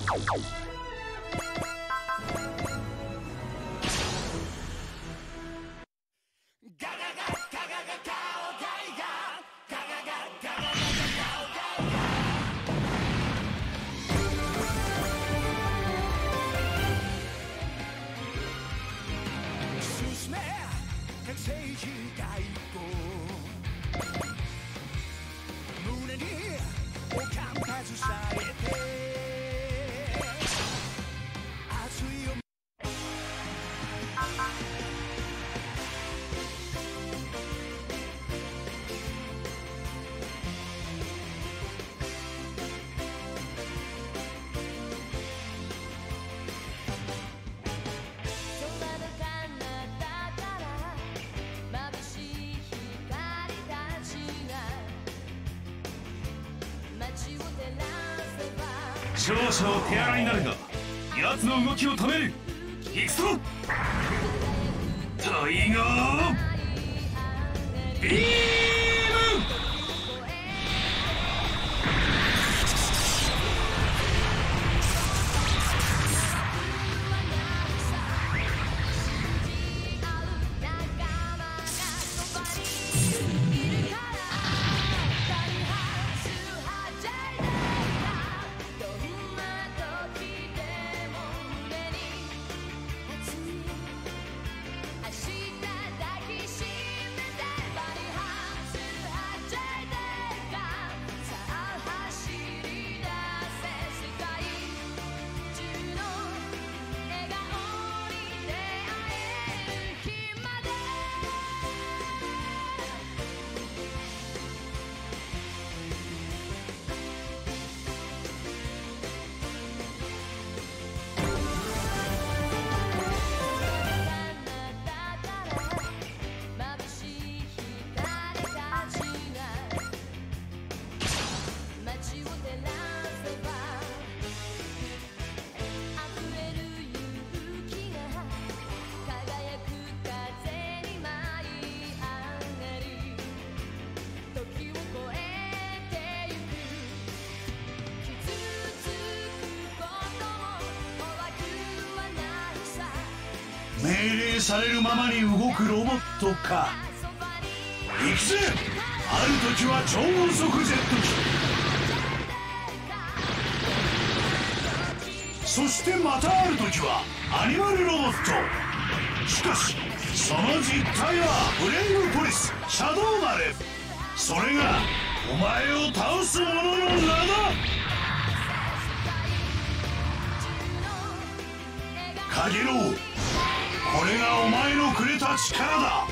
少々手荒になるが奴の動きを止める。行くぞ。タイガービーム。 命令されるままに動くロボットか。行くぜ。ある時は超音速ジェット機、そしてまたある時はアニマルロボット。しかしその実態はブレイブポリスシャドウマレ。それがお前を倒す者の名だ。カゲロウ、これがお前のくれた力だ。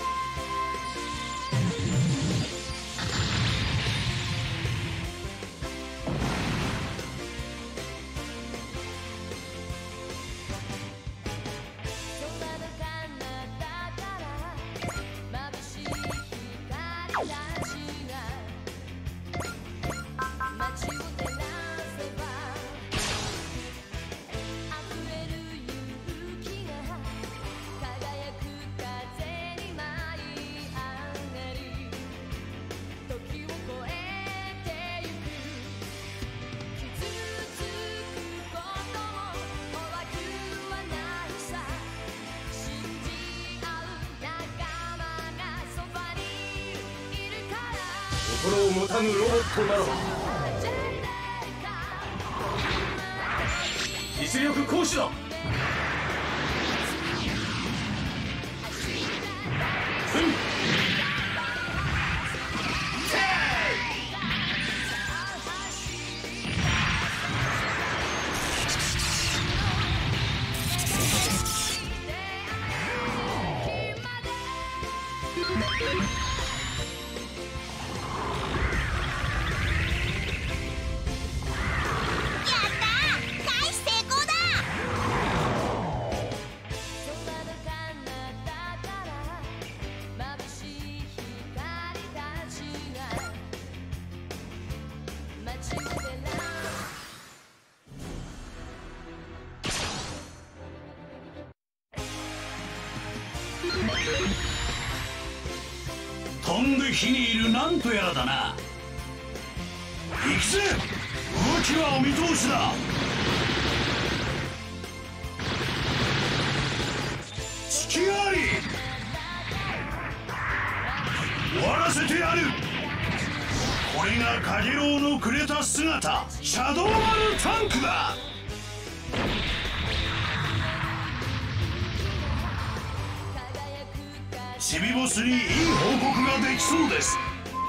心を持たぬロボットならば実力行使だ。飛んで火にいるなんとやらだな。行くぜ。動きはお見通しだ。 隙あり。終わらせてやる。これがカゲロウのくれた姿、シャドウマルタンクだ。チビボスにいい報告ができそうです。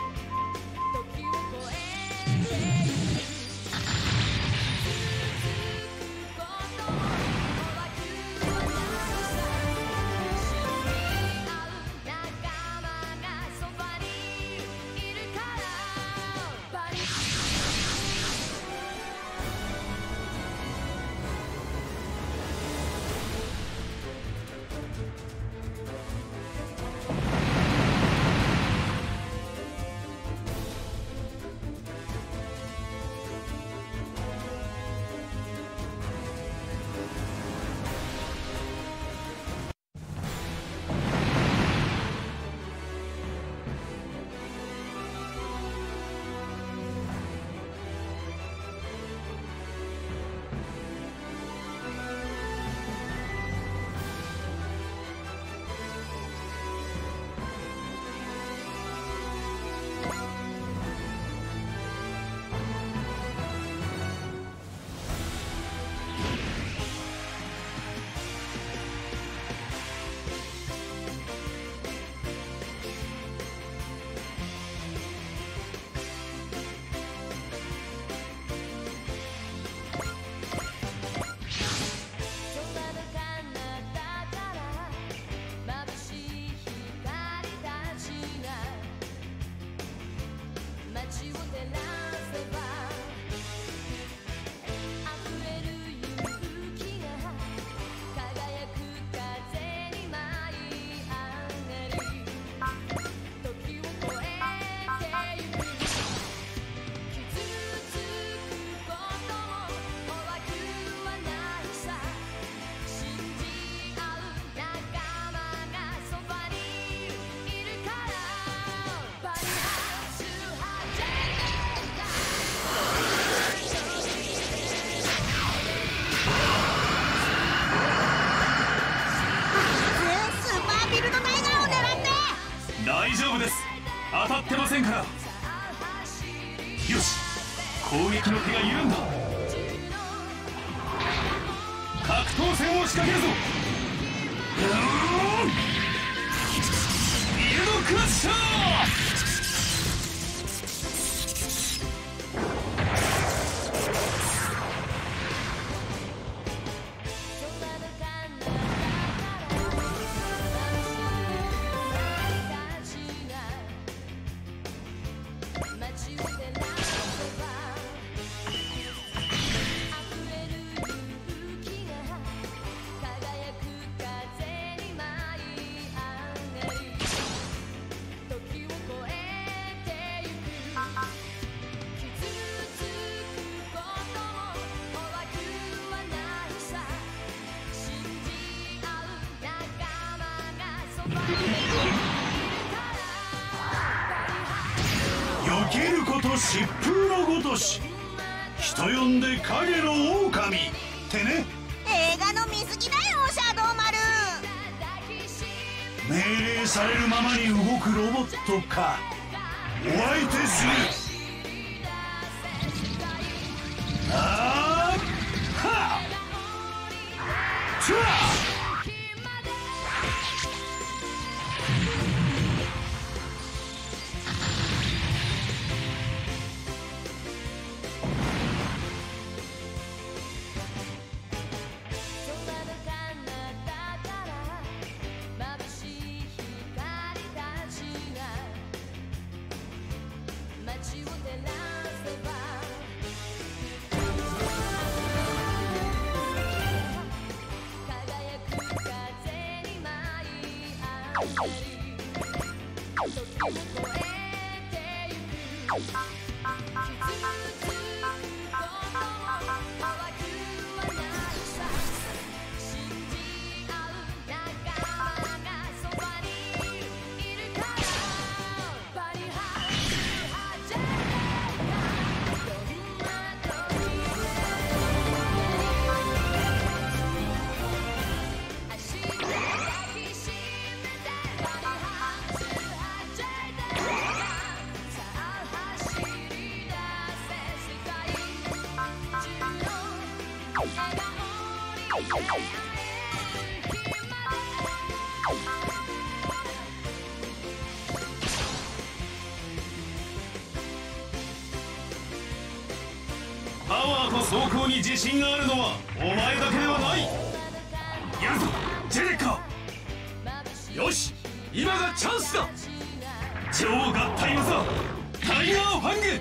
大丈夫です。当たってませんから。よし、攻撃の手が緩んだ。格闘戦を仕掛けるぞ。ビルドクラッシャー。 避けること疾風のごとし、人呼んで影の狼ってね。 映画の水着だよ、シャドウマル。 命令されるままに動くロボットか。お相手する。あーはっチャー。 パワーと走行に自信があるのはお前だけではない。やるぞジェネッカ。よし、今がチャンスだ。超合体技タイガーファング。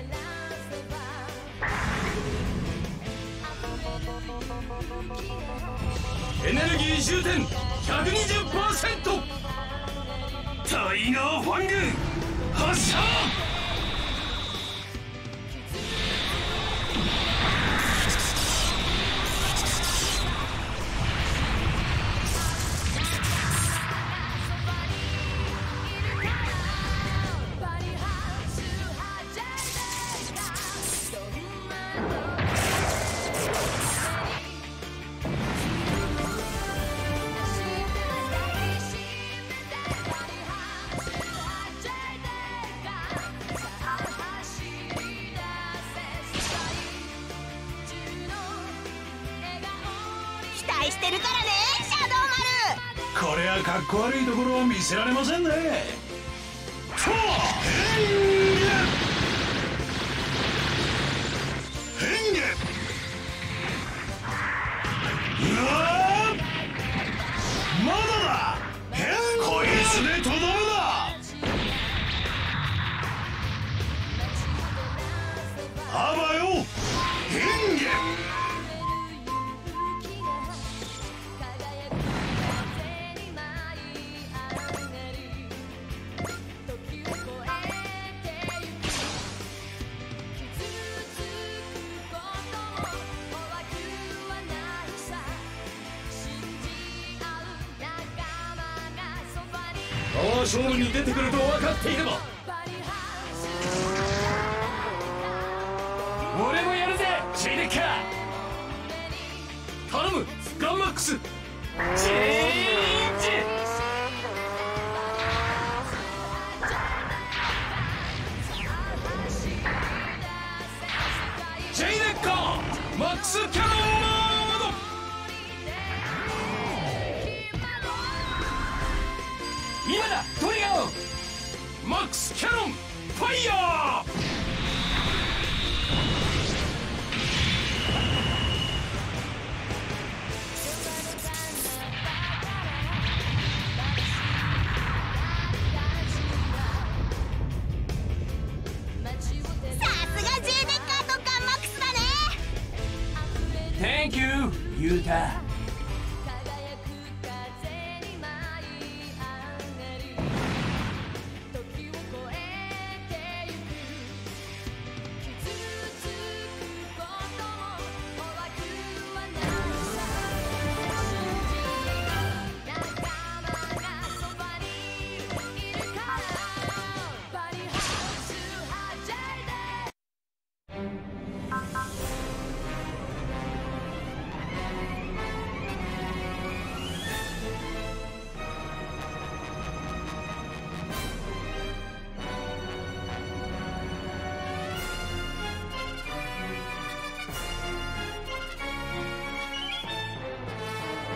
エネルギー充填 120%。 タイガーファング発射。 期待してるからねシャドウこれはかっこ悪いところは見せられませんね。と変化うわーまだだこいつでとどめだ。あばよ変化パワー勝負に出てくると分かっていれば俺もやるぜジェネッカ。頼むガンマックスチェンジ。ジェネッカマックスキャノンモード。今だトリガーマックスキャノンファイヤー。 さすがジェネッカーとガンマックスだね。 Thank you ユータ。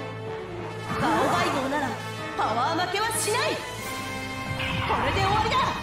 パワー負けはしない。これで終わりだ。